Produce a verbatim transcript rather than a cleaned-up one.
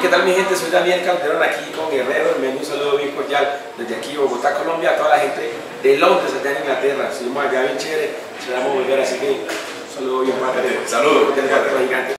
¿qué tal mi gente? Soy Daniel Calderón aquí con Guerrero. Me un saludo bien cordial desde aquí, Bogotá, Colombia, a toda la gente de Londres, allá en Inglaterra. Estuvimos allá bien chévere, esperamos volver, así que un saludo bien padre. Saludos. Del Guerrero Gigante.